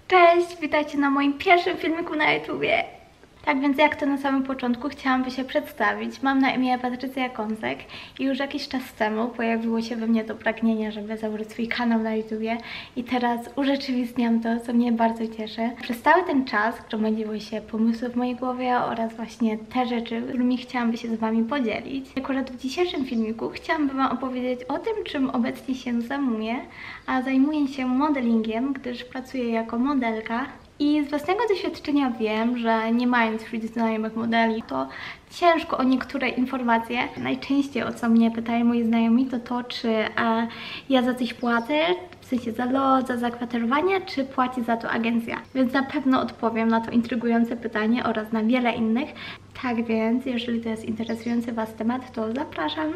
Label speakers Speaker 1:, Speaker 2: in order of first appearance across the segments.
Speaker 1: Cześć, witajcie na moim pierwszym filmiku na YouTubie. Tak więc jak to na samym początku chciałam się przedstawić. Mam na imię Patrycja Kąsek i już jakiś czas temu pojawiło się we mnie to pragnienie, żeby założyć swój kanał na YouTubie i teraz urzeczywistniam to, co mnie bardzo cieszy. Przez cały ten czas gromadziły się pomysły w mojej głowie oraz właśnie te rzeczy, którymi chciałam się z Wami podzielić. Akurat w dzisiejszym filmiku chciałam Wam opowiedzieć o tym, czym obecnie się zajmuję, a zajmuję się modelingiem, gdyż pracuję jako modelka. I z własnego doświadczenia wiem, że nie mając wśród znajomych modeli, to ciężko o niektóre informacje. Najczęściej o co mnie pytają moi znajomi, to czy ja za coś płacę, w sensie za lot, za zakwaterowanie, czy płaci za to agencja. Więc na pewno odpowiem na to intrygujące pytanie oraz na wiele innych. Tak więc, jeżeli to jest interesujący Was temat, to zapraszam.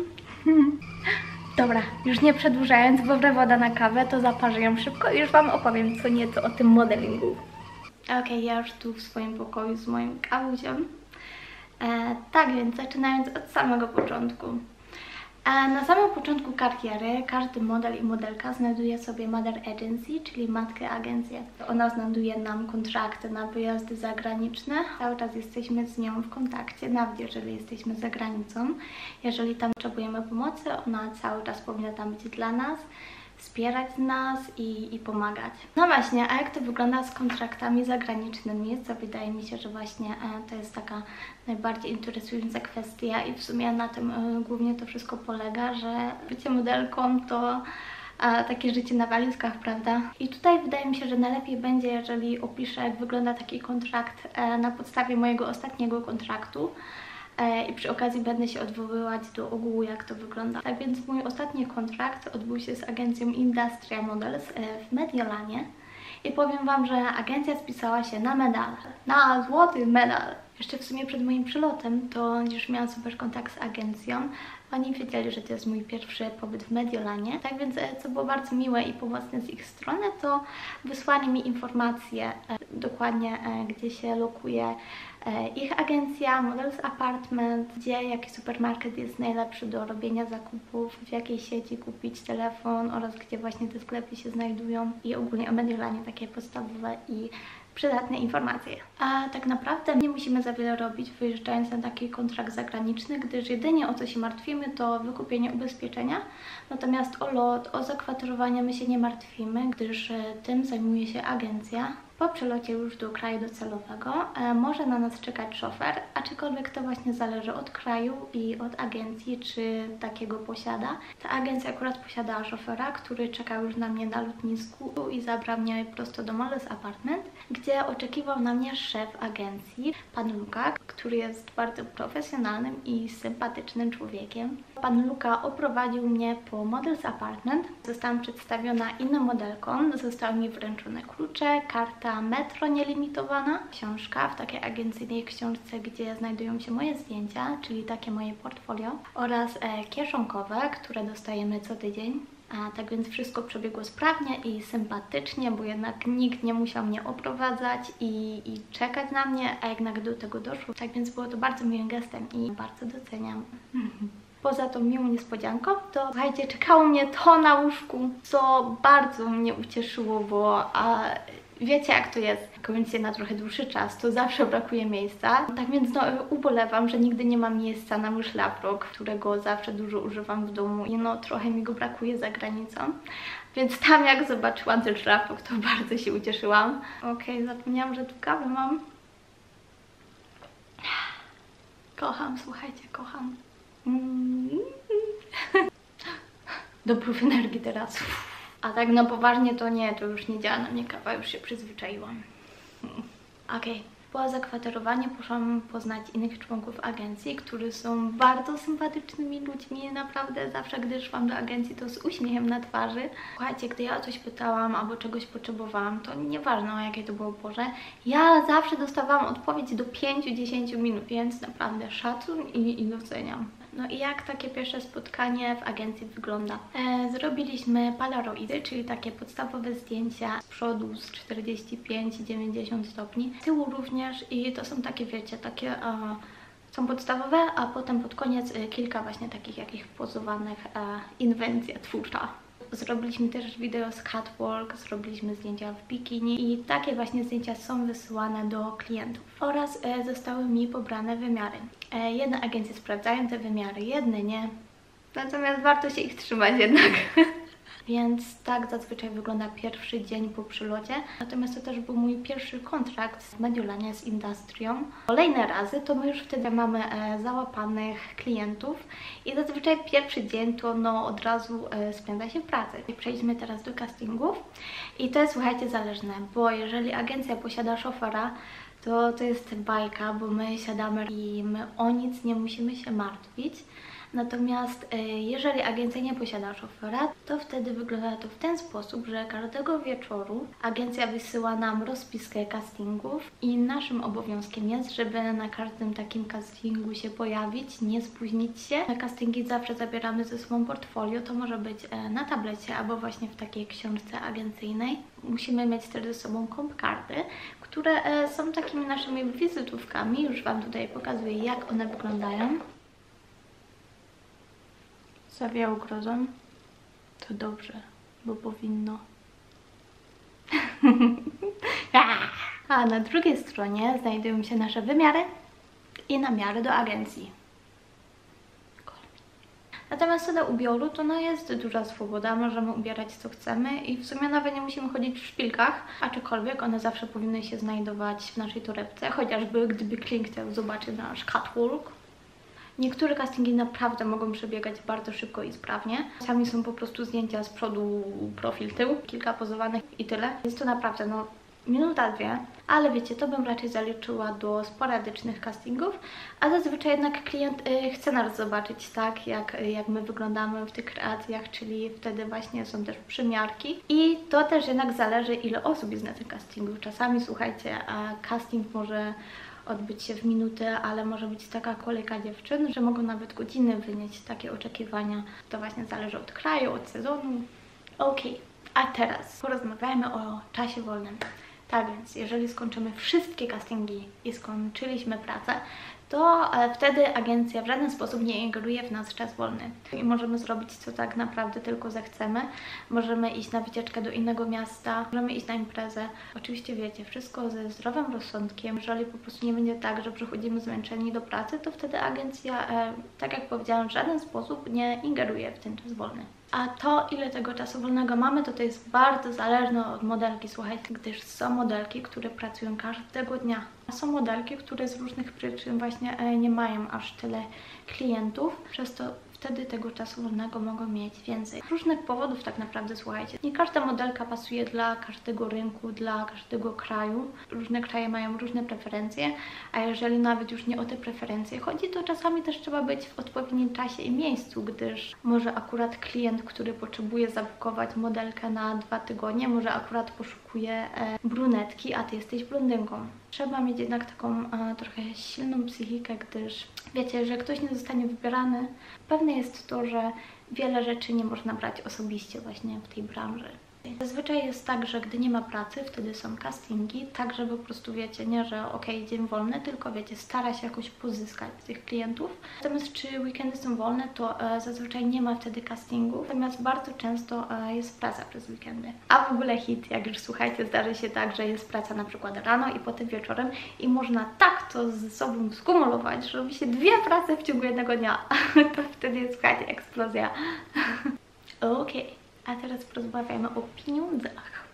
Speaker 1: Dobra, już nie przedłużając, bo woda na kawę, to zaparzę ją szybko i już Wam opowiem co nieco o tym modelingu. Okej, ja już tu w swoim pokoju z moim kawusiem. Tak więc, zaczynając od samego początku. Na samym początku kariery każdy model i modelka znajduje sobie mother agency, czyli matkę agencję. Ona znajduje nam kontrakty na wyjazdy zagraniczne. Cały czas jesteśmy z nią w kontakcie, nawet jeżeli jesteśmy za granicą. Jeżeli tam potrzebujemy pomocy, ona cały czas powinna tam być dla nas, wspierać nas i pomagać. No właśnie, a jak to wygląda z kontraktami zagranicznymi? Co wydaje mi się, że właśnie to jest taka najbardziej interesująca kwestia i w sumie na tym głównie to wszystko polega, że bycie modelką to takie życie na walizkach, prawda? I tutaj wydaje mi się, że najlepiej będzie, jeżeli opiszę, jak wygląda taki kontrakt na podstawie mojego ostatniego kontraktu. I przy okazji będę się odwoływać do ogółu, jak to wygląda. Tak więc mój ostatni kontrakt odbył się z agencją Industria Models w Mediolanie. I powiem Wam, że agencja spisała się na medal, na złoty medal. Jeszcze w sumie przed moim przylotem to już miałam super kontakt z agencją. Oni wiedzieli, że to jest mój pierwszy pobyt w Mediolanie. Tak więc, co było bardzo miłe i pomocne z ich strony, to wysłali mi informacje dokładnie, gdzie się lokuje ich agencja, Models Apartment, gdzie jaki supermarket jest najlepszy do robienia zakupów, w jakiej sieci kupić telefon oraz gdzie właśnie te sklepy się znajdują i ogólnie o Mediolanie takie podstawowe i przydatne informacje. A tak naprawdę nie musimy za wiele robić, wyjeżdżając na taki kontrakt zagraniczny, gdyż jedynie o co się martwimy to wykupienie ubezpieczenia, natomiast o lot, o zakwaterowanie my się nie martwimy, gdyż tym zajmuje się agencja. Po przelocie już do kraju docelowego może na nas czekać szofer, aczkolwiek to właśnie zależy od kraju i od agencji, czy takiego posiada. Ta agencja akurat posiadała szofera, który czekał już na mnie na lotnisku i zabrał mnie prosto do Models Apartment, gdzie oczekiwał na mnie szef agencji, pan Luka, który jest bardzo profesjonalnym i sympatycznym człowiekiem. Pan Luka oprowadził mnie po Models Apartment. Zostałam przedstawiona innym modelkom, zostały mi wręczone klucze, karta metro nielimitowana, książka w takiej agencyjnej książce, gdzie znajdują się moje zdjęcia, czyli takie moje portfolio oraz kieszonkowe, które dostajemy co tydzień. Tak więc wszystko przebiegło sprawnie i sympatycznie, bo jednak nikt nie musiał mnie oprowadzać i czekać na mnie, a jednak do tego doszło. Tak więc było to bardzo miłym gestem i bardzo doceniam. Poza tą miłą niespodzianką, to słuchajcie, czekało mnie to na łóżku, co bardzo mnie ucieszyło, bo wiecie jak to jest, kończę na trochę dłuższy czas, to zawsze brakuje miejsca. Tak więc no, ubolewam, że nigdy nie mam miejsca na mój szlafrok, którego zawsze dużo używam w domu i no trochę mi go brakuje za granicą. Więc tam jak zobaczyłam ten szlafrok, to bardzo się ucieszyłam. Okej, zapomniałam, że tu kawę mam. Kocham, słuchajcie, kocham. Doprów energii teraz. A tak no poważnie to nie, to już nie działa na mnie kawa, już się przyzwyczaiłam. Okej. Po zakwaterowaniu poszłam poznać innych członków agencji, którzy są bardzo sympatycznymi ludźmi, naprawdę zawsze gdy szłam do agencji to z uśmiechem na twarzy. Słuchajcie, gdy ja o coś pytałam albo czegoś potrzebowałam, to nieważne o jakiej to było porze, ja zawsze dostawałam odpowiedź do 5-10 minut, więc naprawdę szacun i doceniam. No i jak takie pierwsze spotkanie w agencji wygląda? Zrobiliśmy polaroidy, czyli takie podstawowe zdjęcia z przodu z 45-90 stopni, z tyłu również i to są takie, wiecie, takie są podstawowe, a potem pod koniec kilka właśnie takich jakichś pozowanych inwencja twórcza. Zrobiliśmy też wideo z catwalk, zrobiliśmy zdjęcia w bikini i takie właśnie zdjęcia są wysyłane do klientów. Oraz zostały mi pobrane wymiary. Jedne agencje sprawdzają te wymiary, jedne nie. Natomiast warto się ich trzymać jednak. Więc tak zazwyczaj wygląda pierwszy dzień po przylocie. Natomiast to też był mój pierwszy kontrakt w Mediolanie z Industrią. Kolejne razy to my już wtedy mamy załapanych klientów i zazwyczaj pierwszy dzień to od razu spędza się w pracy. Przejdźmy teraz do castingów i to jest, słuchajcie, zależne, bo jeżeli agencja posiada szofera, to jest bajka, bo my siadamy i my o nic nie musimy się martwić. Natomiast jeżeli agencja nie posiada szofera, to wtedy wygląda to w ten sposób, że każdego wieczoru agencja wysyła nam rozpiskę castingów i naszym obowiązkiem jest, żeby na każdym takim castingu się pojawić, nie spóźnić się. Na castingi zawsze zabieramy ze sobą portfolio, to może być na tablecie albo właśnie w takiej książce agencyjnej. Musimy mieć też ze sobą komp-karty, które są takimi naszymi wizytówkami. Już Wam tutaj pokazuję, jak one wyglądają. Zawiało grozą? To dobrze, bo powinno. A na drugiej stronie znajdują się nasze wymiary i namiary do agencji. Natomiast co do ubioru, to jest duża swoboda, możemy ubierać co chcemy i w sumie nawet nie musimy chodzić w szpilkach, aczkolwiek one zawsze powinny się znajdować w naszej torebce, chociażby gdyby klient chciał zobaczyć nasz catwalk. Niektóre castingi naprawdę mogą przebiegać bardzo szybko i sprawnie. Czasami są po prostu zdjęcia z przodu, profil, tył, kilka pozowanych i tyle. Jest to naprawdę minuta, dwie, ale wiecie, to bym raczej zaliczyła do sporadycznych castingów, a zazwyczaj jednak klient chce nas zobaczyć tak, jak my wyglądamy w tych kreacjach, czyli wtedy właśnie są też przymiarki i to też jednak zależy, ile osób jest na tym castingu. Czasami, słuchajcie, casting może odbyć się w minutę, ale może być taka kolejka dziewczyn, że mogą nawet godziny wynieść takie oczekiwania. To właśnie zależy od kraju, od sezonu. Okej, a teraz porozmawiajmy o czasie wolnym. Tak więc, jeżeli skończymy wszystkie castingi i skończyliśmy pracę, to wtedy agencja w żaden sposób nie ingeruje w nasz czas wolny. I możemy zrobić, co tak naprawdę tylko zechcemy. Możemy iść na wycieczkę do innego miasta, możemy iść na imprezę. Oczywiście wiecie, wszystko ze zdrowym rozsądkiem. Jeżeli po prostu nie będzie tak, że przychodzimy zmęczeni do pracy, to wtedy agencja, tak jak powiedziałam, w żaden sposób nie ingeruje w ten czas wolny. A to, ile tego czasu wolnego mamy, to jest bardzo zależne od modelki, słuchajcie, gdyż są modelki, które pracują każdego dnia, a są modelki, które z różnych przyczyn właśnie nie mają aż tyle klientów, przez to wtedy tego czasu wolnego mogą mieć więcej. Z różnych powodów tak naprawdę, słuchajcie. Nie każda modelka pasuje dla każdego rynku, dla każdego kraju. Różne kraje mają różne preferencje, a jeżeli nawet już nie o te preferencje chodzi, to czasami też trzeba być w odpowiednim czasie i miejscu, gdyż może akurat klient, który potrzebuje zabukować modelkę na 2 tygodnie, może akurat poszukuje brunetki, a Ty jesteś blondynką. Trzeba mieć jednak taką trochę silną psychikę, gdyż wiecie, że ktoś nie zostanie wybierany. Pewne jest to, że wiele rzeczy nie można brać osobiście właśnie w tej branży. Zazwyczaj jest tak, że gdy nie ma pracy, wtedy są castingi, tak żeby po prostu wiecie, nie, że okej, dzień wolny, tylko wiecie, stara się jakoś pozyskać tych klientów. Natomiast czy weekendy są wolne, to zazwyczaj nie ma wtedy castingów, natomiast bardzo często jest praca przez weekendy. A w ogóle hit, jak już słuchajcie, zdarzy się tak, że jest praca na przykład rano i potem wieczorem i można tak to ze sobą skumulować, że robi się 2 prace w ciągu jednego dnia. To wtedy jest, słuchajcie, eksplozja. Okej. A teraz porozmawiajmy o pieniądzach.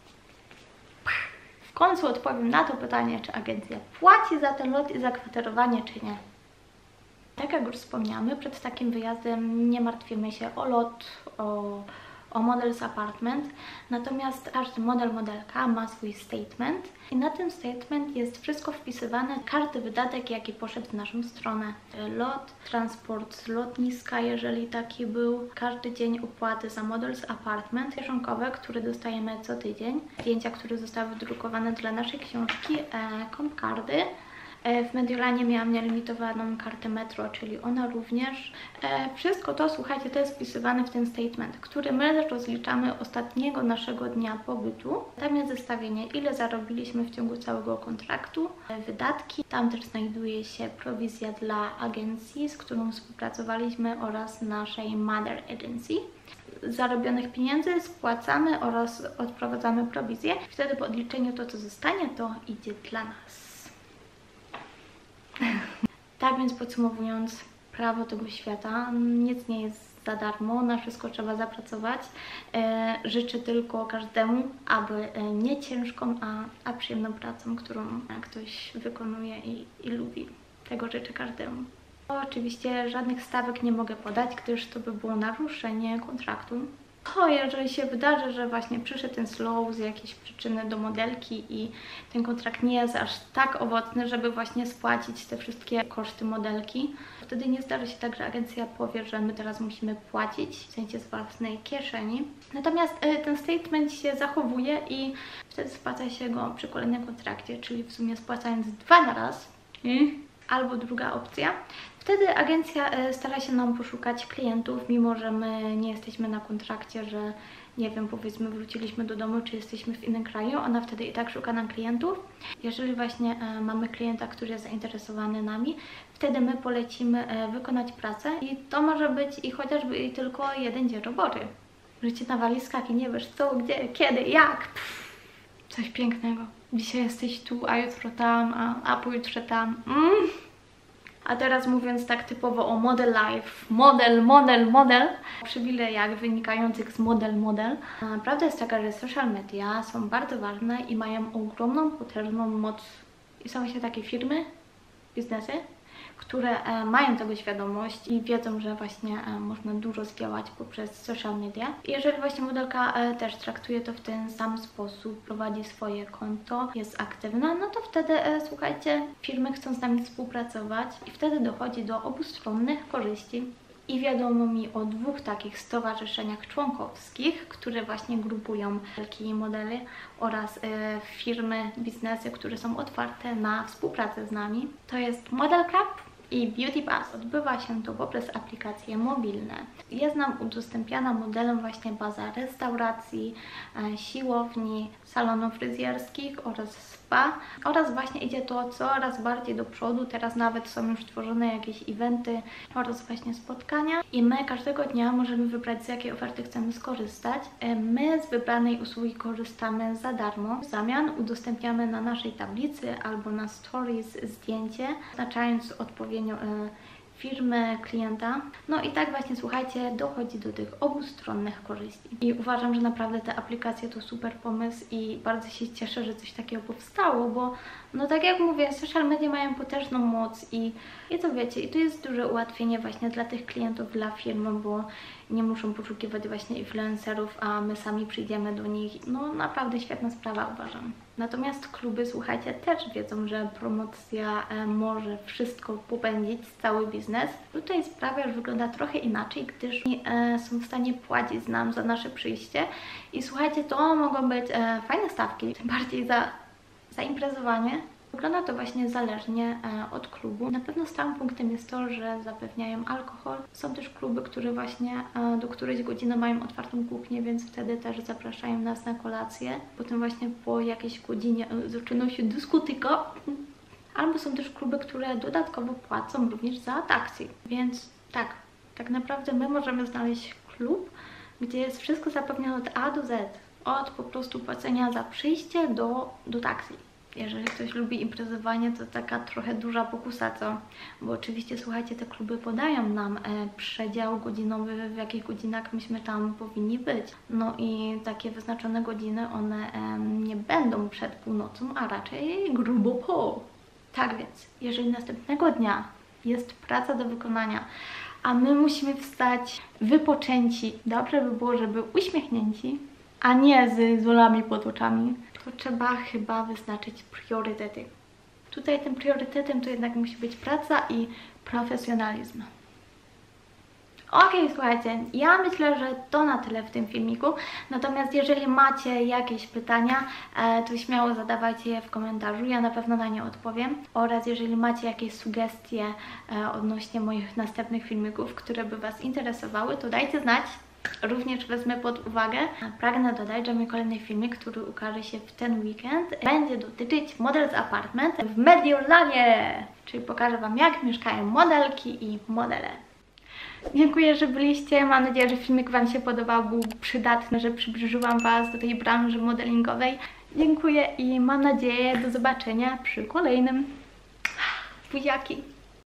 Speaker 1: W końcu odpowiem na to pytanie, czy agencja płaci za ten lot i zakwaterowanie, czy nie. Tak jak już wspomniamy, przed takim wyjazdem nie martwimy się o lot, o model z apartment, natomiast każdy modelka ma swój statement i na tym statement jest wszystko wpisywane, każdy wydatek, jaki poszedł w naszą stronę. Lot, transport z lotniska, jeżeli taki był, każdy dzień opłaty za model z apartment, kieszonkowe, które dostajemy co tydzień, zdjęcia, które zostały wydrukowane dla naszej książki, komp-karty. W Mediolanie miałam nielimitowaną kartę metro, czyli ona również. Wszystko to, słuchajcie, to jest wpisywane w ten statement, który my rozliczamy ostatniego naszego dnia pobytu. Tam jest zestawienie, ile zarobiliśmy w ciągu całego kontraktu, wydatki. Tam też znajduje się prowizja dla agencji, z którą współpracowaliśmy oraz naszej mother agency. zarobionych pieniędzy spłacamy oraz odprowadzamy prowizję. Wtedy po odliczeniu to, co zostanie, to idzie dla nas. Tak więc podsumowując, prawo tego świata, nic nie jest za darmo, na wszystko trzeba zapracować. Życzę tylko każdemu, aby nie ciężką, a przyjemną pracą, którą ktoś wykonuje i lubi. Tego życzę każdemu. Oczywiście żadnych stawek nie mogę podać, gdyż to by było naruszenie kontraktu. Jeżeli się wydarzy, że właśnie przyszedł ten slow z jakiejś przyczyny do modelki i ten kontrakt nie jest aż tak owocny, żeby właśnie spłacić te wszystkie koszty modelki, wtedy nie zdarzy się tak, że agencja powie, że my teraz musimy płacić, w sensie z własnej kieszeni. Natomiast ten statement się zachowuje i wtedy spłaca się go przy kolejnym kontrakcie, czyli w sumie spłacając 2 na raz. Albo druga opcja. Wtedy agencja stara się nam poszukać klientów, mimo że my nie jesteśmy na kontrakcie, że nie wiem, powiedzmy wróciliśmy do domu, czy jesteśmy w innym kraju, ona wtedy i tak szuka nam klientów. Jeżeli właśnie mamy klienta, który jest zainteresowany nami, wtedy my polecimy wykonać pracę i to może być i chociażby i tylko 1 dzień roboty. Życie na walizkach i nie wiesz co, gdzie, kiedy, jak. Coś pięknego. Dzisiaj jesteś tu, a jutro tam, a pojutrze tam. A teraz mówiąc tak typowo o model life, model, przywilejach wynikających z model. Prawda jest taka, że social media są bardzo ważne i mają ogromną, potężną moc. I są właśnie takie firmy, biznesy, które mają tego świadomość i wiedzą, że właśnie można dużo zdziałać poprzez social media. I jeżeli właśnie modelka też traktuje to w ten sam sposób, prowadzi swoje konto, jest aktywna, no to wtedy, słuchajcie, firmy chcą z nami współpracować i wtedy dochodzi do obustronnych korzyści. I wiadomo mi o 2 takich stowarzyszeniach członkowskich, które właśnie grupują wielkie modele oraz firmy, biznesy, które są otwarte na współpracę z nami. To jest Model Club i Beauty Pass. Odbywa się to poprzez aplikacje mobilne. Jest nam udostępniana modelom właśnie baza restauracji, siłowni, salonów fryzjerskich oraz spa. Oraz właśnie idzie to coraz bardziej do przodu. Teraz nawet są już tworzone jakieś eventy oraz właśnie spotkania. I my każdego dnia możemy wybrać, z jakiej oferty chcemy skorzystać. My z wybranej usługi korzystamy za darmo. W zamian udostępniamy na naszej tablicy albo na stories zdjęcie, oznaczając odpowiednio firmy, klienta. No i tak właśnie, słuchajcie, dochodzi do tych obustronnych korzyści. I uważam, że naprawdę te aplikacje to super pomysł i bardzo się cieszę, że coś takiego powstało, bo no tak jak mówię, social media mają potężną moc i to wiecie, i to jest duże ułatwienie właśnie dla tych klientów, dla firm, bo nie muszą poszukiwać właśnie influencerów, a my sami przyjdziemy do nich. No naprawdę świetna sprawa, uważam. Natomiast kluby, słuchajcie, też wiedzą, że promocja może wszystko popędzić, cały biznes. Tutaj sprawa już wygląda trochę inaczej, gdyż są w stanie płacić nam za nasze przyjście. I słuchajcie, to mogą być fajne stawki, tym bardziej za imprezowanie. Wygląda to właśnie zależnie od klubu. Na pewno stałym punktem jest to, że zapewniają alkohol. Są też kluby, które właśnie do którejś godziny mają otwartą kuchnię, więc wtedy też zapraszają nas na kolację. Potem właśnie po jakiejś godzinie zaczyna się dyskotyka. Albo są też kluby, które dodatkowo płacą również za taksi. Więc tak naprawdę my możemy znaleźć klub, gdzie jest wszystko zapewnione od A do Z. Od po prostu płacenia za przyjście do taksi. Jeżeli ktoś lubi imprezowanie, to taka trochę duża pokusa, co? Bo oczywiście, słuchajcie, te kluby podają nam przedział godzinowy, w jakich godzinach myśmy tam powinni być. No i takie wyznaczone godziny, one nie będą przed północą, a raczej grubo po. Tak więc, jeżeli następnego dnia jest praca do wykonania, a my musimy wstać wypoczęci, dobrze by było, żeby uśmiechnięci, a nie z żulami pod oczami, to trzeba chyba wyznaczyć priorytety. Tutaj tym priorytetem to jednak musi być praca i profesjonalizm. Okej, słuchajcie, ja myślę, że to na tyle w tym filmiku. Natomiast jeżeli macie jakieś pytania, to śmiało zadawajcie je w komentarzu, ja na pewno na nie odpowiem. Oraz jeżeli macie jakieś sugestie odnośnie moich następnych filmików, które by Was interesowały, to dajcie znać. Również wezmę pod uwagę. Pragnę dodać, że mój kolejny filmik, który ukaże się w ten weekend, będzie dotyczyć Models Apartment w Mediolanie. Czyli pokażę Wam, jak mieszkają modelki i modele. Dziękuję, że byliście. Mam nadzieję, że filmik Wam się podobał, był przydatny, że przybliżyłam Was do tej branży modelingowej. Dziękuję i mam nadzieję do zobaczenia przy kolejnym. Buziaki!